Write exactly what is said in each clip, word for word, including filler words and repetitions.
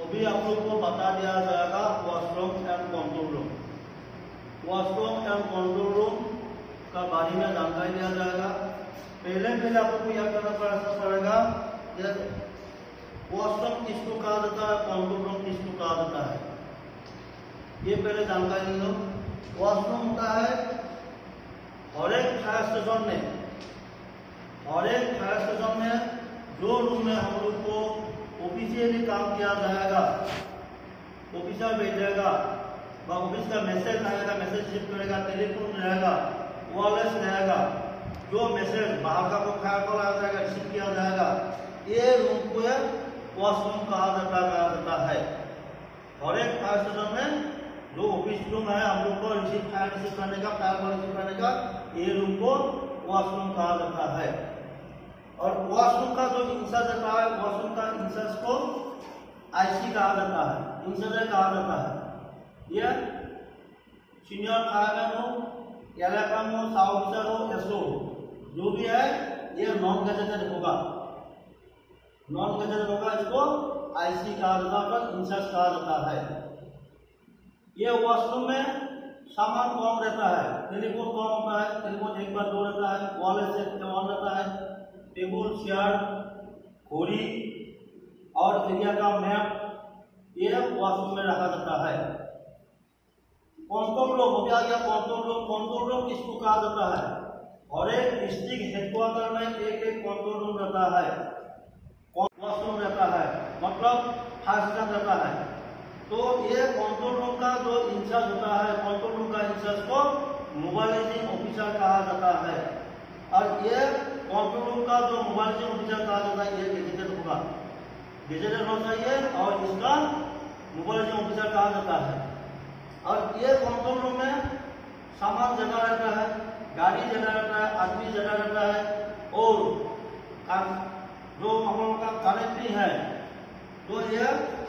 अभी आप लोग को बता दिया जाएगा washroom and control room. Washroom and control room का बारे में जानकारी दिया जाएगा। पहले पहले आप लोग को यह करना पड़ेगा वॉशरूम किसको कहा जाता है, कंट्रोल रूम किसको कहा जाता है, ये पहले जानकारी लो। वॉशरूम होता है हर एक फायर स्टेशन में, हर एक फायर स्टेशन में जो रूम में हम लोग को ऑफिशियली काम किया जाएगा, ऑफिसर बैठेगा, ऑफिस का मैसेज आएगा, मैसेज रिसीव करेगा, टेलीफोन रहेगा, वायरलेस रहेगा, जो मैसेज बाहर का को फायर कॉल आ जाएगा, रिसीव किया जाएगा, ये रूम को वॉशरूम कहा जाता कहा जाता है। हर एक फायर स्टेशन में जो ऑफिस रूम है हम लोग को रिसीव फायर रिसीव करने का, फायर कॉल रिसीव करने का, ये रूम को वॉशरूम कहा जाता है। और वॉशरूम का जो इंचार्ज रहता है, वॉशरूम का इंचार्ज को आईसी कहा जाता है, इंचार्ज कहा जाता है। ये सीनियर फायरमैन हो, एलएफएम हो, सब ऑफिसर हो, एसओ हो, जो भी है ये नॉन गजेटेड होगा, नॉन गजेटेड होगा, इसको आईसी कहा जाता है, इंचार्ज कहा जाता है। ये वॉशरूम में सामान कम रहता है, टेलीफोन कम होता है, टेलीफोन एक बार दो रहता है, वायरलेस एक ऑन रहता है, टेबल चेयर घोड़ी और एरिया का मैप ये वॉशरूम में रखा जाता है। कंट्रोल रूम हो गया, कंट्रोल रूम, कंट्रोल रूम किसको कहा जाता है, और एक डिस्ट्रिक्ट हेडक्वार्टर में एक एक कंट्रोल रूम रहता है, वॉशरूम रहता है, मतलब फायर स्टेशन रहता है। तो ये कंट्रोल रूम का जो इंचार्ज होता है, कंट्रोल रूम का इंचार्ज को मोबाइलाइजिंग ऑफिसर कहा जाता है। और ये कंट्रोल रूम का जो मोबाइलाइजिंग ऑफिसर कहा जाता है, ये गेजेटेड होगा, गेजेटेड होना चाहिए और इसका मोबाइलाइजिंग ऑफिसर कहा जाता है। और ये कंट्रोल रूम में सामान जगह रहता है, गाड़ी जगह रहता है, आदमी जगह रहता है, और जो हम लोग का कनेक्टिंग है तो ये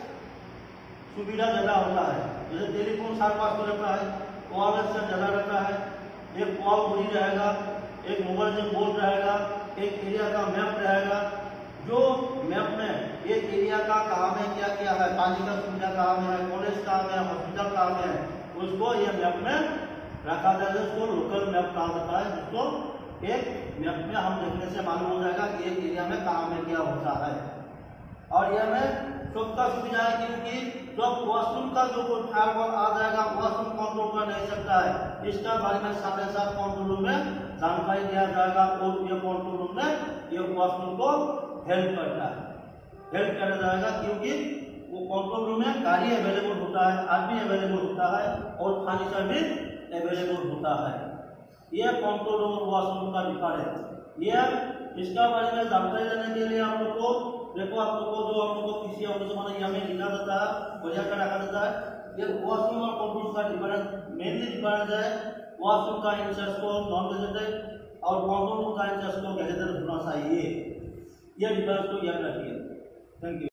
सुविधा जगह होता है। जैसे टेलीफोन सारे पास में रहता है, वायरलेस का जगह रहता है, एक कॉल घड़ी रहेगा, एक मोबाइल में बोर्ड रहेगा, एक एरिया का मैप रहेगा, जो मैप में एक एरिया का कहाँ में क्या क्या है, पानी का सुविधा कहाँ में है, कॉलेज कहाँ में है, हॉस्पिटल कहाँ में है, उसको ये मैप में रखा जाएगा, उसको लोकल मैप कहा जाता है, जिसको एक मैप में हम देखने से मालूम हो जाएगा कि एक एरिया में कहाँ में क्या होता है। और यह में सबका सुविधा है, क्योंकि जब वॉशरूम का जो कोई फायर कॉल आ जाएगा, वॉशरूम कंट्रोल कर नहीं सकता है, इसका बारे में साथ ही साथ कंट्रोल रूम में जानकारी दिया जाएगा, और ये कंट्रोल रूम में ये वॉशरूम को हेल्प करता है, हेल्प किया जाएगा, क्योंकि वो कंट्रोल रूम में गाड़ी अवेलेबल होता है, आदमी अवेलेबल होता है, और पानी सर्विस अवेलेबल होता है। यह कंट्रोल रूम और वॉशरूम का डिफरेंस। यह इसका बारे में जानकारी लेने के लिए आप लोग को देखो, आप लोग को जो हम लोग को किसी ऑफिस में लिखा जाता है, बढ़िया का रखा जाता है। ये वॉशरूम और कंट्रोल का डिफरेंस, मेनली डिफरेंस है वॉशरूम का इंचार्ज को नॉन गजेटेड और कंट्रोल रूम का इंचार्ज को गजेटेड होना चाहिए। ये डिफरेंस को याद रखिए। Thank you.